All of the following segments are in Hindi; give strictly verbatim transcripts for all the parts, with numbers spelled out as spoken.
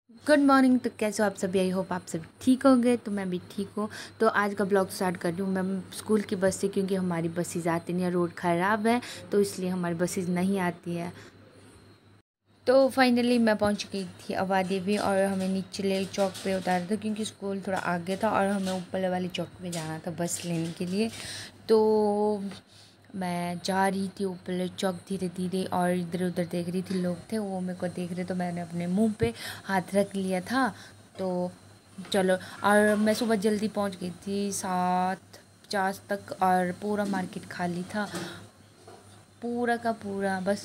Good morning. तो कैसे हो आप सभी? आई होप आप सभी ठीक होंगे। तो मैं भी ठीक हूँ। तो आज का ब्लॉग स्टार्ट कर रही हूँ मैं स्कूल की बस से, क्योंकि हमारी बसेज आती नहीं है, रोड ख़राब है तो इसलिए हमारी बसेज नहीं आती है। तो फाइनली मैं पहुंच गई थी अवा देवी और हमें निचले चौक पे उतारा था, क्योंकि स्कूल थोड़ा आगे था और हमें ऊपर वाली चौक पे जाना था बस लेने के लिए। तो मैं जा रही थी ऊपर चौक धीरे धीरे और इधर उधर देख रही थी, लोग थे वो मेरे को देख रहे, तो मैंने अपने मुंह पे हाथ रख लिया था। तो चलो, और मैं सुबह जल्दी पहुंच गई थी सात पचास तक और पूरा मार्केट खाली था, पूरा का पूरा। बस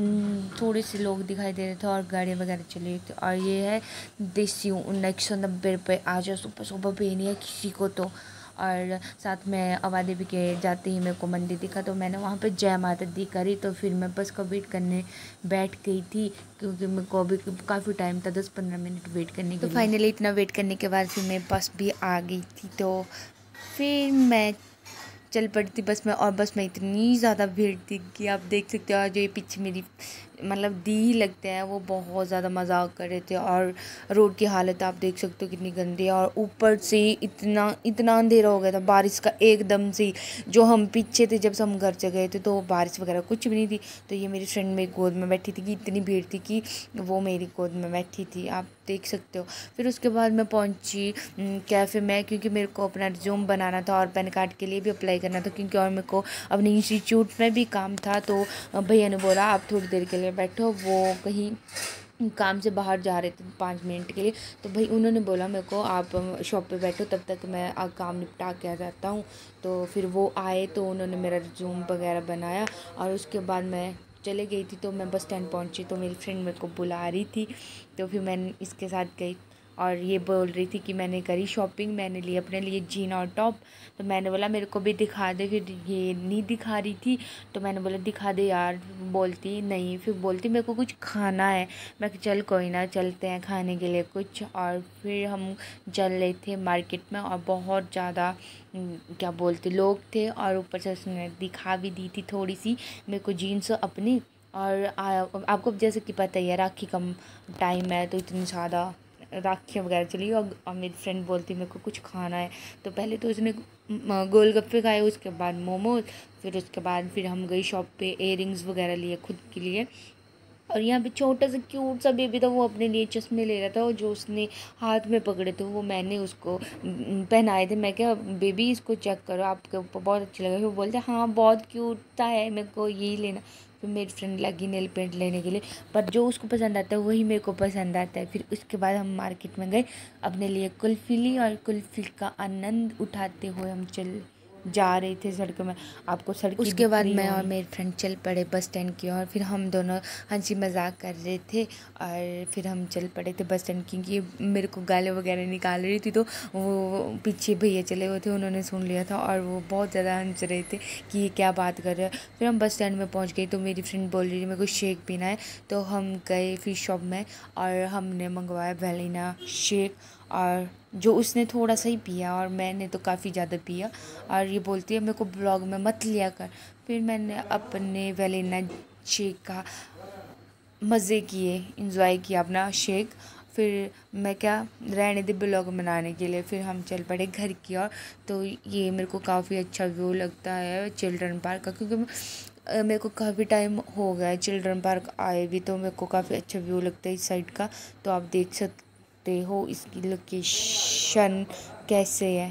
थोड़े से लोग दिखाई दे रहे थे और गाड़ियाँ वगैरह चली रही थी। और ये है देसी उन्नीस सौ नब्बे रुपये। आज सुबह सुबह पे नहीं है किसी को तो। और साथ में अवा देवी के जाते ही मेरे को मंदिर दिखा, तो मैंने वहाँ पे जय माता दी करी। तो फिर मैं बस का वेट करने बैठ गई थी, क्योंकि मेरे को अभी काफ़ी टाइम था, दस पंद्रह मिनट वेट करने के लिए। तो फाइनली इतना वेट करने के बाद फिर मेरी बस भी आ गई थी, तो फिर मैं चल पड़ी थी बस में। और बस में इतनी ज़्यादा भीड़ थी कि आप देख सकते हो। जो ये पीछे मेरी मतलब दी ही लगते हैं, वो बहुत ज़्यादा मजाक कर रहे थे। और रोड की हालत आप देख सकते हो कितनी गंदी है। और ऊपर से इतना इतना अंधेरा हो गया था बारिश का एकदम से। जो हम पीछे थे जब से हम घर से गए थे तो बारिश वगैरह कुछ भी नहीं थी। तो ये मेरी फ्रेंड मेरी गोद में बैठी थी कि इतनी भीड़ थी कि वो मेरी गोद में बैठी थी, आप देख सकते हो। फिर उसके बाद मैं पहुंची कैफ़े में, क्योंकि मेरे को अपना रिज्यूम बनाना था और पैन कार्ड के लिए भी अप्लाई करना था, क्योंकि और मेरे को अपने इंस्टीट्यूट में भी काम था। तो भैया ने बोला आप थोड़ी देर के लिए बैठो, वो कहीं काम से बाहर जा रहे थे पाँच मिनट के लिए। तो भाई उन्होंने बोला मेरे को आप शॉप पे बैठो, तब तक मैं काम निपटा के आ जाता हूँ। तो फिर वो आए तो उन्होंने मेरा रिज्यूम वगैरह बनाया और उसके बाद मैं चले गई थी। तो मैं बस स्टैंड पहुंची तो मेरी फ्रेंड मेरे को बुला रही थी, तो फिर मैं इसके साथ गई। और ये बोल रही थी कि मैंने करी शॉपिंग, मैंने ली अपने लिए जीन और टॉप। तो मैंने बोला मेरे को भी दिखा दे, फिर ये नहीं दिखा रही थी। तो मैंने बोला दिखा दे यार, बोलती नहीं, फिर बोलती मेरे को कुछ खाना है। मैं कि चल कोई ना, चलते हैं खाने के लिए कुछ। और फिर हम चल रहे थे मार्केट में और बहुत ज़्यादा क्या बोलते लोग थे, और ऊपर से उसने दिखा भी दी थी थोड़ी सी मेरे को जीन्स अपनी। और आ, आपको जैसे कि पता ही है राखी का टाइम है, तो इतनी ज़्यादा राखियाँ वगैरह चली। और, और मेरी फ्रेंड बोलती मेरे को कुछ खाना है। तो पहले तो उसने गोलगप्पे खाए, उसके बाद मोमोज, फिर उसके बाद फिर हम गई शॉप पे, इयररिंग्स वगैरह लिए खुद के लिए। और यहाँ पे छोटा सा क्यूट सा बेबी था, वो अपने लिए चश्मे ले रहा था, और जो उसने हाथ में पकड़े थे वो मैंने उसको पहनाए थे। मैं क्या बेबी इसको चेक करो, आपके ऊपर बहुत अच्छे लगे। वो बोलते हाँ बहुत क्यूट सा है, मेरे को यही लेना। फिर मेरी फ्रेंड लगी नेल पेंट लेने के लिए, पर जो उसको पसंद आता है वही मेरे को पसंद आता है। फिर उसके बाद हम मार्केट में गए, अपने लिए कुल्फ़ी ली और कुल्फ़ी का आनंद उठाते हुए हम चल जा रहे थे सड़क में। आपको सड़क उसके बाद मैं और मेरी फ्रेंड चल पड़े बस स्टैंड की ओर। फिर हम दोनों हंसी मजाक कर रहे थे और फिर हम चल पड़े थे बस स्टैंड, क्योंकि मेरे को गाली वगैरह निकाल रही थी। तो वो पीछे भैया चले हुए थे, उन्होंने सुन लिया था और वो बहुत ज़्यादा हंस रहे थे कि ये क्या बात कर रहे हैं। फिर हम बस स्टैंड में पहुँच गए, तो मेरी फ्रेंड बोल रही थी मेरे को शेक पीना है। तो हम गए फिर शॉप में और हमने मंगवाया वेलिना शेक, और जो उसने थोड़ा सा ही पिया और मैंने तो काफ़ी ज़्यादा पिया। और ये बोलती है मेरे को ब्लॉग में मत लिया कर। फिर मैंने अपने वेलिना शेक का मज़े किए, इंजॉय किया अपना शेक। फिर मैं क्या रहने दे ब्लॉग बनाने के लिए, फिर हम चल पड़े घर की ओर। तो ये मेरे को काफ़ी अच्छा व्यू लगता है चिल्ड्रन पार्क का, क्योंकि मेरे को काफ़ी टाइम हो गया है चिल्ड्रन पार्क आए भी, तो मेरे को काफ़ी अच्छा व्यू लगता है इस साइड का। तो आप देख सकते हो इसकी लोकेशन कैसे है,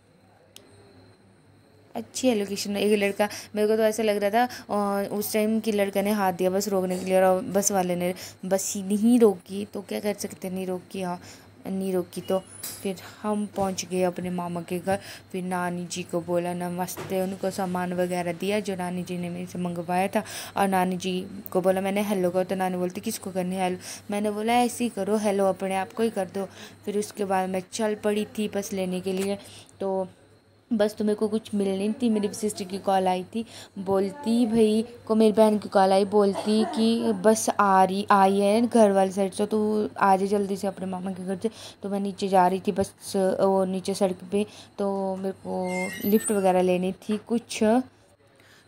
अच्छी है लोकेशन। एक लड़का, मेरे को तो ऐसा लग रहा था और उस टाइम कि लड़का ने हाथ दिया बस रोकने के लिए, और बस वाले ने बस ही नहीं रोकी, तो क्या कर सकते, नहीं रोकी। हाँ नहीं रोकी। तो फिर हम पहुंच गए अपने मामा के घर। फिर नानी जी को बोला नमस्ते, उनको सामान वगैरह दिया जो नानी जी ने मेरे से मंगवाया था। और नानी जी को बोला मैंने हेलो करो, तो नानी बोलती किसको करनी है हेलो। मैंने बोला ऐसे ही करो हेलो, अपने आप को ही कर दो। फिर उसके बाद मैं चल पड़ी थी बस लेने के लिए। तो बस तो मेरे को कुछ मिल नहीं थी, मेरी सिस्टर की कॉल आई थी, बोलती भाई को मेरी बहन की कॉल आई, बोलती कि बस आ रही आई है घर वाली साइड से, तो आ जाए जल्दी से अपने मामा के घर से। तो मैं नीचे जा रही थी बस वो नीचे सड़क पे, तो मेरे को लिफ्ट वगैरह लेनी थी कुछ।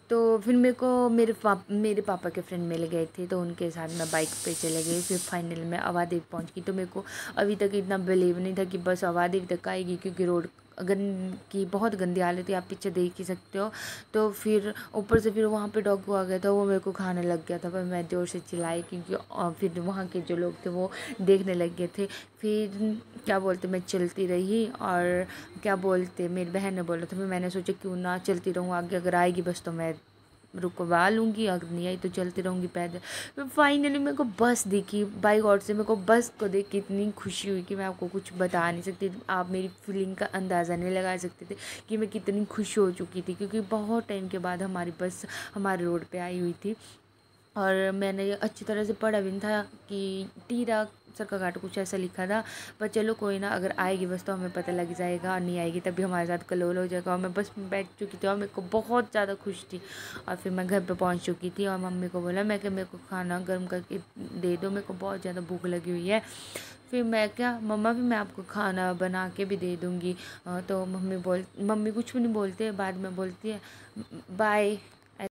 तो फिर मेरे को मेरे पाप मेरे पापा के फ्रेंड मिल गए थे, तो उनके साथ मैं बाइक पे चले गई। फिर फाइनल में आवादेवी पहुंच गई। तो मेरे को अभी तक इतना बिलीव नहीं था कि बस आवादेवी तक आएगी, क्योंकि रोड गन की बहुत गंदी हालत है, आप पीछे देख ही सकते हो। तो फिर ऊपर से फिर वहाँ पे डॉग आ गया था, वो मेरे को खाने लग गया था, पर मैं ज़ोर से चिल्लाई, क्योंकि फिर वहाँ के जो लोग थे वो देखने लग गए थे। फिर क्या बोलते मैं चलती रही, और क्या बोलते मेरी बहन ने बोला था, फिर मैंने सोचा क्यों ना चलती रहूँ आगे, अगर आएगी बस तो मैं रुकवा लूँगी, अगर नहीं आई तो चलती रहूँगी पैदल। फिर फाइनली मेरे को बस दिखी, बाई गॉड से मेरे को बस को देख के इतनी खुशी हुई कि मैं आपको कुछ बता नहीं सकती। आप मेरी फीलिंग का अंदाज़ा नहीं लगा सकते थे कि मैं कितनी खुश हो चुकी थी, क्योंकि बहुत टाइम के बाद हमारी बस हमारे रोड पे आई हुई थी। और मैंने ये अच्छी तरह से पढ़ा भी नहीं था कि टीरा सरकाघाट कुछ ऐसा लिखा था, पर चलो कोई ना, अगर आएगी बस तो हमें पता लग जाएगा, और नहीं आएगी तभी हमारे साथ कलोल हो जाएगा। और मैं बस में बैठ चुकी थी और मेरे को बहुत ज़्यादा खुश थी। और फिर मैं घर पे पहुंच चुकी थी और मम्मी को बोला मैं कि मेरे को खाना गर्म करके दे दो, मेरे को बहुत ज़्यादा भूख लगी हुई है। फिर मैं क्या मम्मा भी मैं आपको खाना बना के भी दे दूँगी। तो मम्मी बोल मम्मी कुछ भी नहीं बोलते, बाद में बोलती है बाय।